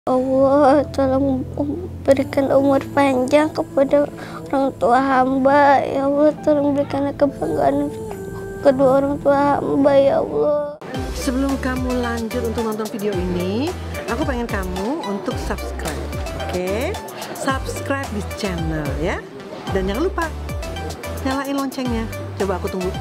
Allah, tolong berikan umur panjang kepada orang tua hamba. Ya Allah, tolong berikan kebanggaan kedua orang tua hamba, ya Allah. Sebelum kamu lanjut untuk nonton video ini, aku pengen kamu untuk subscribe, oke? Subscribe di channel ya. Dan jangan lupa nyalain loncengnya. Coba aku tunggu.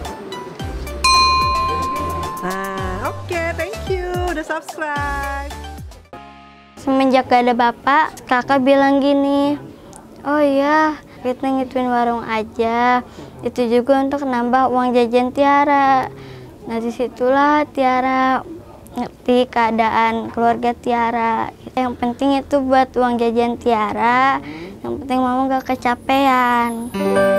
Nah, oke, thank you udah subscribe. Semenjak gak ada bapak, kakak bilang gini, oh iya, kita ngituin warung aja. Itu juga untuk nambah uang jajan Tiara. Nah, disitulah Tiara ngerti keadaan keluarga Tiara. Yang penting itu buat uang jajan Tiara. Yang penting mama gak kecapean.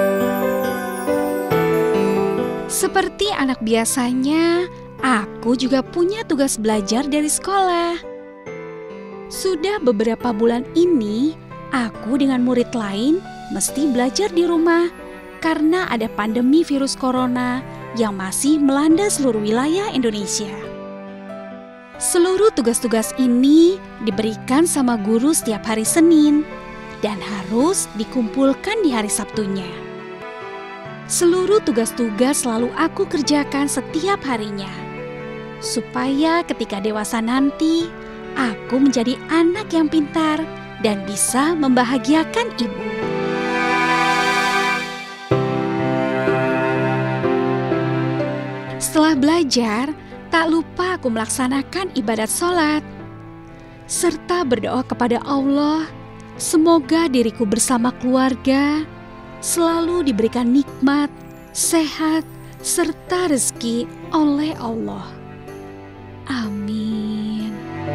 Seperti anak biasanya, aku juga punya tugas belajar dari sekolah. Sudah beberapa bulan ini, aku dengan murid lain mesti belajar di rumah karena ada pandemi virus corona yang masih melanda seluruh wilayah Indonesia. Seluruh tugas-tugas ini diberikan sama guru setiap hari Senin dan harus dikumpulkan di hari Sabtunya. Seluruh tugas-tugas selalu aku kerjakan setiap harinya, supaya ketika dewasa nanti, aku menjadi anak yang pintar dan bisa membahagiakan ibu. Setelah belajar, tak lupa aku melaksanakan ibadat sholat, serta berdoa kepada Allah, semoga diriku bersama keluarga selalu diberikan nikmat, sehat, serta rezeki oleh Allah. Amin.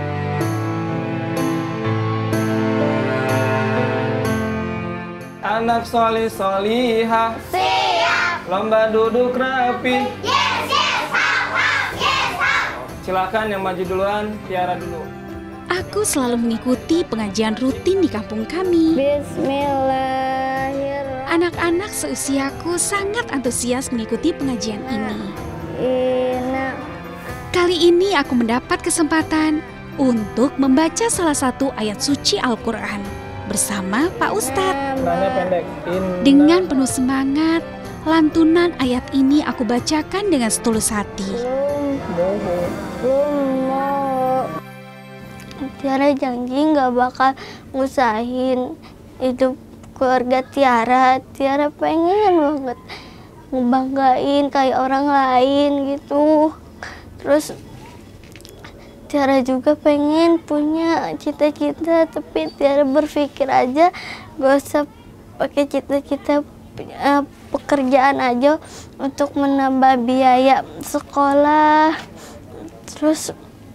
Anak solih solihah, siap. Lomba duduk rapi, yes, yes, hap, yes, hap. Silakan yang maju duluan, Tiara dulu. Aku selalu mengikuti pengajian rutin di kampung kami. Bismillahirrahmanirrahim. Anak-anak seusiaku sangat antusias mengikuti pengajian ini. Kali ini aku mendapat kesempatan untuk membaca salah satu ayat suci Al-Quran bersama Pak Ustadz. Dengan penuh semangat, lantunan ayat ini aku bacakan dengan setulus hati. Tiara janji nggak bakal ngusahin hidup keluarga Tiara. Tiara pengen banget ngebanggain kayak orang lain gitu. Terus Tiara juga pengen punya cita-cita, tapi Tiara berpikir aja gak usah pakai cita-cita, pekerjaan aja untuk menambah biaya sekolah. Terus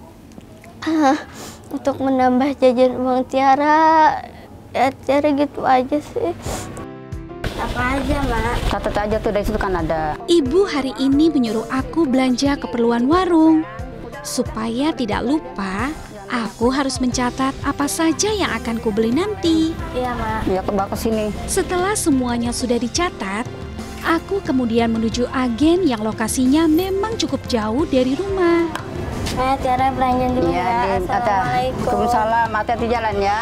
untuk menambah jajan uang Tiara, ya Tiara gitu aja sih. Apa aja, Mak? Catat aja tuh, dari situ kan ada. Ibu hari ini menyuruh aku belanja keperluan warung. Supaya tidak lupa, aku harus mencatat apa saja yang akan kubeli nanti. Iya, Mak. Ya, ke sini. Setelah semuanya sudah dicatat, aku kemudian menuju agen yang lokasinya memang cukup jauh dari rumah. Tiara belanja dulu ya. Assalamualaikum. Waalaikumsalam, hati-hati jalan ya.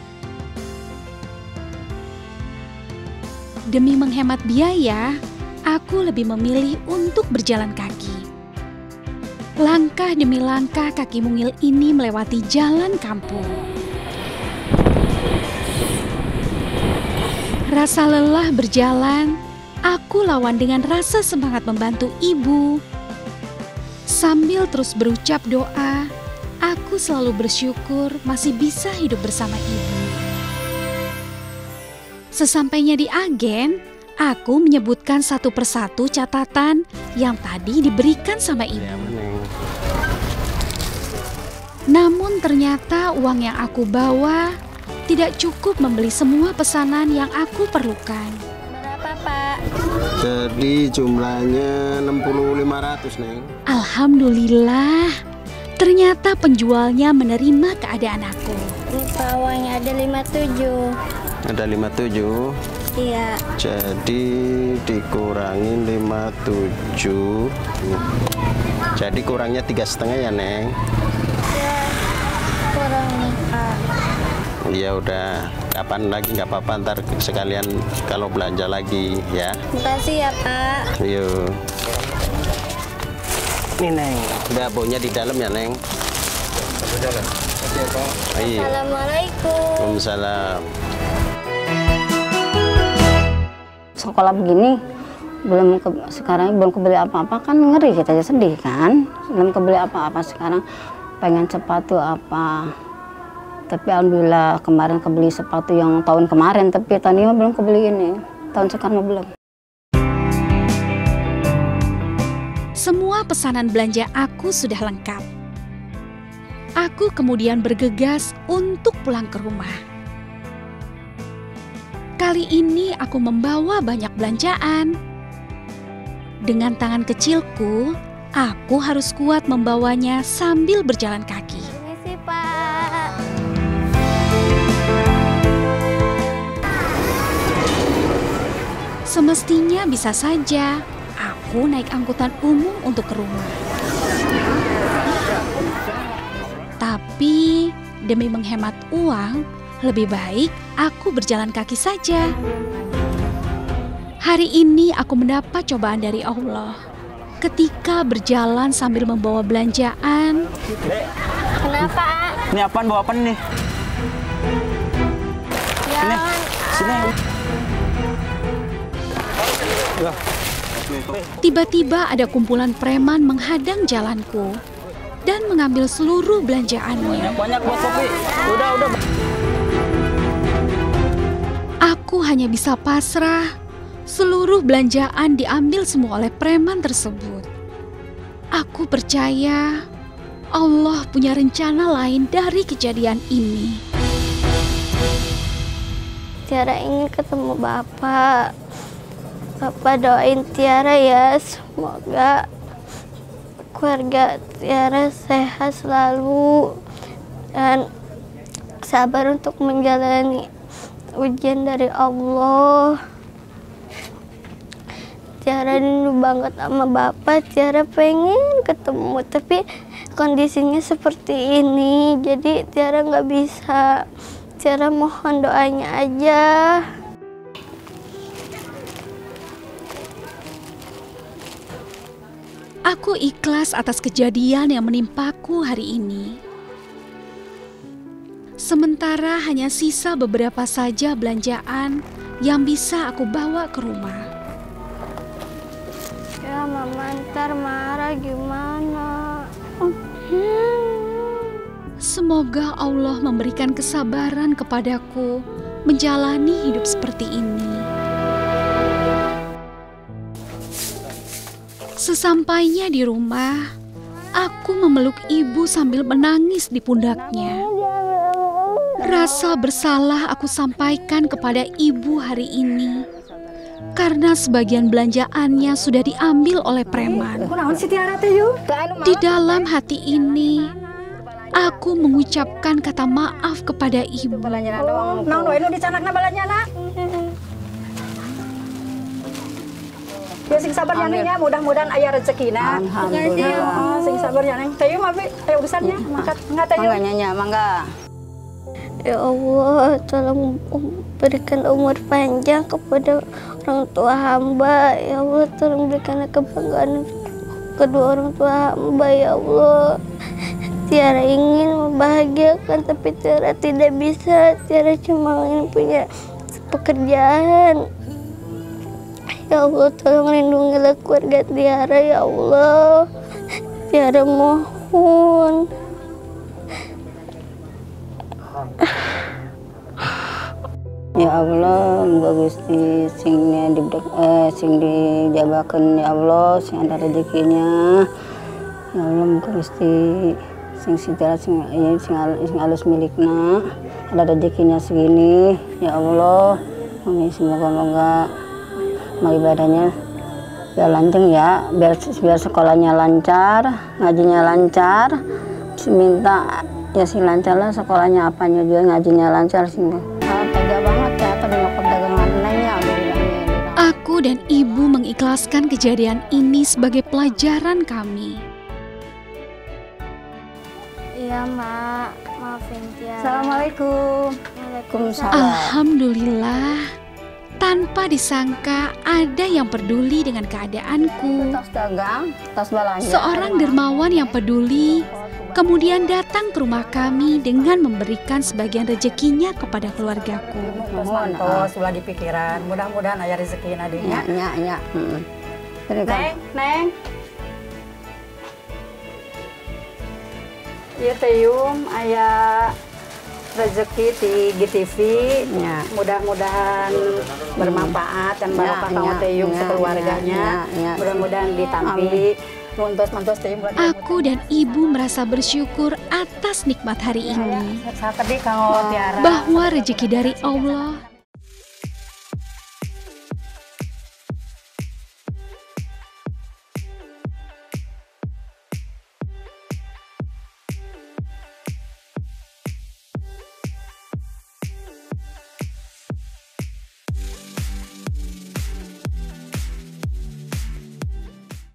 Demi menghemat biaya, aku lebih memilih untuk berjalan kaki. Langkah demi langkah kaki mungil ini melewati jalan kampung. Rasa lelah berjalan, aku lawan dengan rasa semangat membantu ibu. Sambil terus berucap doa, aku selalu bersyukur masih bisa hidup bersama ibu. Sesampainya di agen, aku menyebutkan satu persatu catatan yang tadi diberikan sama ibu. Namun ternyata uang yang aku bawa tidak cukup membeli semua pesanan yang aku perlukan. Berapa, Pak? Jadi jumlahnya 6.500, Neng. Alhamdulillah, ternyata penjualnya menerima keadaan aku. Ini Pak, uangnya ada 57. Ada 57. Iya. Jadi dikurangin 57. Jadi kurangnya 3,5 ya, Neng. Ya, kurang nih, Pak. Ya udah, kapan lagi nggak apa-apa, ntar sekalian kalau belanja lagi ya. Makasih ya Pak. Yuk. Nih Neng, udah baunya di dalam ya Neng. Jalan. Oke Pak. Iya. Assalamualaikum. Waalaikumsalam. Sekolah begini sekarang belum kebeli apa-apa kan ngeri, kita aja sedih kan. Belum kebeli apa-apa, sekarang pengen sepatu apa. Tapi alhamdulillah kemarin kebeli sepatu yang tahun kemarin, tapi tahun ini belum kebeli ini. Tahun sekarang belum. Semua pesanan belanja aku sudah lengkap. Aku kemudian bergegas untuk pulang ke rumah. Kali ini aku membawa banyak belanjaan. Dengan tangan kecilku, aku harus kuat membawanya sambil berjalan kaki. Permisi Pak. Semestinya bisa saja aku naik angkutan umum untuk ke rumah. Tapi demi menghemat uang, lebih baik aku berjalan kaki saja. Hari ini aku mendapat cobaan dari Allah. Ketika berjalan sambil membawa belanjaan. Kenapa? Ini apaan, bawa apa nih? Jangan. Sini. Tiba-tiba ada kumpulan preman menghadang jalanku dan mengambil seluruh belanjaannya. Banyak buat kopi. Udah. Aku hanya bisa pasrah. Seluruh belanjaan diambil semua oleh preman tersebut. Aku percaya Allah punya rencana lain dari kejadian ini. Tiara ingin ketemu Bapak. Bapak doain Tiara ya, semoga keluarga Tiara sehat selalu dan sabar untuk menjalani ujian dari Allah. Tiara rindu banget sama Bapak, Tiara pengen ketemu, tapi kondisinya seperti ini, jadi Tiara nggak bisa. Tiara mohon doanya aja. Aku ikhlas atas kejadian yang menimpaku hari ini. Sementara hanya sisa beberapa saja belanjaan yang bisa aku bawa ke rumah. Ya Mama ntar marah gimana? Semoga Allah memberikan kesabaran kepadaku menjalani hidup seperti ini. Sesampainya di rumah, aku memeluk ibu sambil menangis di pundaknya. Rasa bersalah aku sampaikan kepada ibu hari ini karena sebagian belanjaannya sudah diambil oleh preman. Di dalam hati ini, aku mengucapkan kata maaf kepada ibu. Ya sing sabar ya Neng ya, mudah-mudahan aya rezekina. Alhamdulillah. Sing sabar ya Neng. Tayu mah aya urusannya. Mangga tayu. Mangga nyanya, mangga. Ya Allah, tolong berikan umur panjang kepada orang tua hamba. Ya Allah, tolong berikan kebanggaan kedua orang tua hamba. Ya Allah, Tiara ingin membahagiakan, tapi Tiara tidak bisa. Tiara cuma ingin punya pekerjaan. Ya Allah, tolong lindungilah keluarga Tiara. Ya Allah, Tiara mohon. Ya Allah, muga Gusti sing dijabakeun ya Allah, sing ada rezekinya. Ya Allah, muga Gusti sing alus milikna, ada rezekinya segini. Ya Allah, amin. Semoga ibadahnya biar langgeng ya, biar sekolahnya lancar, ngajinya lancar. Minta ya sih lancar lah sekolahnya, apanya juga ngajinya lancar sih. Tega banget ya, tadi nyokot dagangan nanya. Aku dan ibu mengikhlaskan kejadian ini sebagai pelajaran kami. Iya Mak, maafin Tiara. Assalamualaikum. Waalaikumsalam. Alhamdulillah, tanpa disangka ada yang peduli dengan keadaanku. Tas dagang, tas belanja. Seorang dermawan yang peduli kemudian datang ke rumah kami dengan memberikan sebagian rezekinya kepada keluargaku. Mantos sudah di pikiran. Mudah-mudahan aya rezeki nadinya. Ya. Neng, Neng. Ieu teh Yum aya rezeki di GTV. Ya. Mudah-mudahan bermanfaat dan barokah kamu teh Yum sekeluarganya. Ya. Mudah-mudahan ditampi. Mantos teh Yum. Aku dan ibu merasa bersyukur atas nikmat hari ini, Sakedi kalau Tiara. bahwa rezeki dari Allah